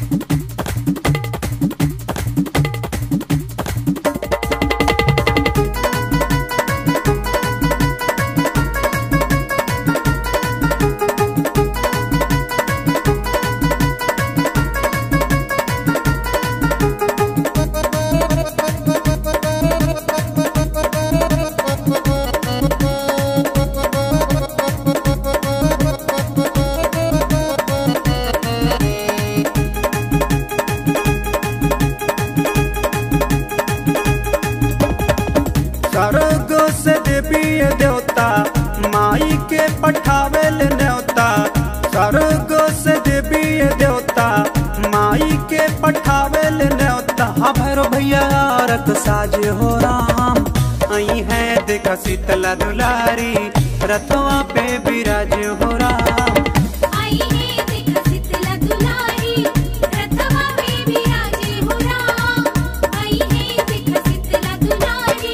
स्वर्ग से देवी देवता माई के पठावेल न्योता। स्वर्ग से देवी देवता माई के पठावेल न्योता। हाँ भैरव भैया रत साजे हो राम आई है देखा शीतला दुलारी रथवा पे विराज हो राम। आई है देखा शीतला दुलारी रथवा पे विराज हो राम। आई है देखा शीतला दुलारी।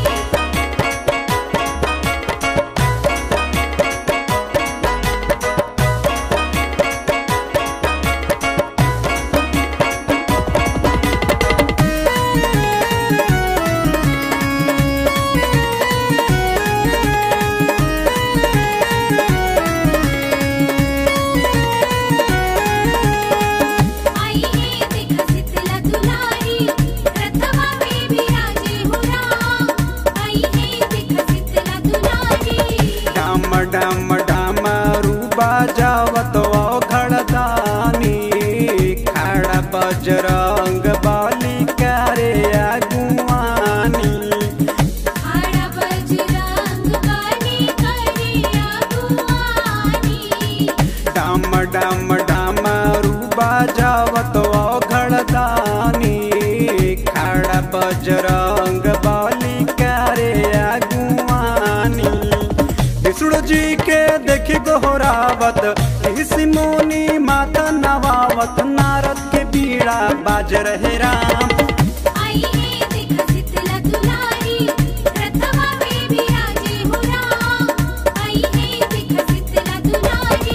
डम डम रूबा जावत घड़दानी खड़ा बजरंग बाली करे अगुवानी। खड़ा बजरंग बाली करे अगुवानी। डम डम डम रूबा जावत घड़दानी खड़ा बजरंग बाली करे अगुवानी। विष्णु जी के देखी गोहरावत ऋषि मुनि माता नवावत नारद के बीड़ा बाज रहे राम। आई है देखा शीतला दुलारी रथवा पे विराज हो राम। आई है देखा शीतला दुलारी।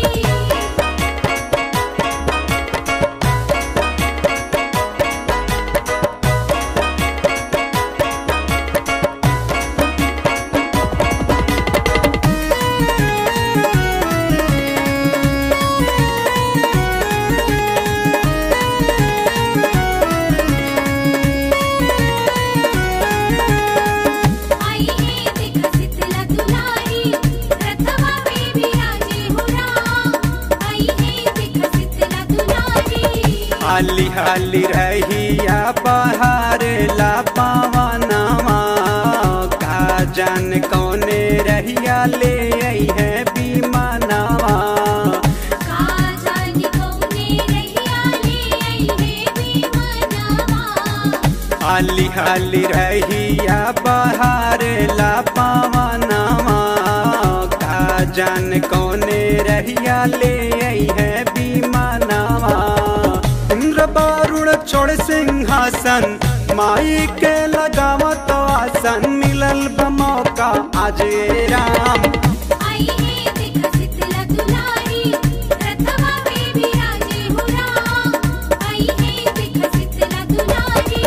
हाली हाली रहिया बहार ला पावनवा का जान कौने रहिया ले आई है बीमानवा। का जान कौने रहिया ले आई है बीमानवा। हाली हाली रहिया बहार ला पावनवा का जान कौने रहिया ले आई है बीमानवा। इंद्र बारुण छोड़ सिंहासन माई के लगावत आसन मिलल बमौका आज राम। आई है देखा शीतला दुलारी रथवा पे विराज हो राम। आई है देखा शीतला दुलारी।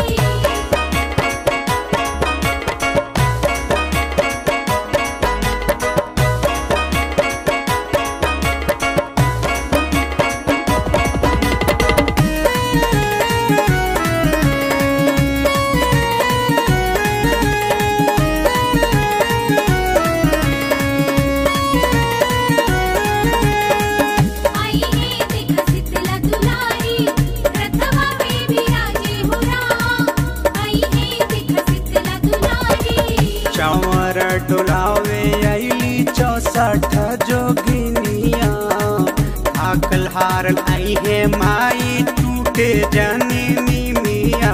चंवर डुलावे अली 64 जोगिनिया। आकल हार आई है माई टूटे जननी मिया।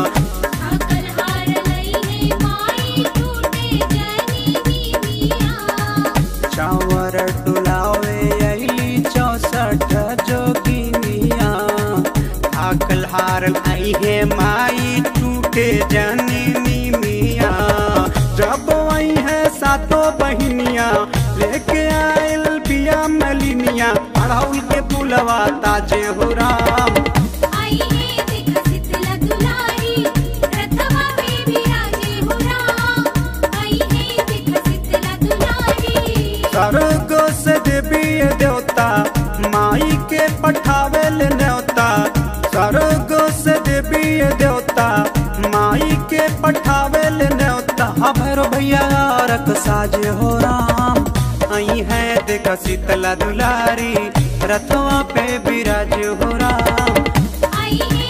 चंवर डुलावे अली 64 जोगिनिया। आकल हार आई है माई टूटे जननी मिया। जब आई है सातों बहिनिया लेके आयल पिया मलिनिया। अड़हुल के पुलवा ताजे हो राम। स्वर्गो से देवी देवता माई के पठावेल न्योता। स्वर्गो से देवी देवता माई के पठावेल न्योता। भैरो भैया रख साजे हो राम आई है देखा शीतला दुलारी रथवा पे विराज हो राम। आई है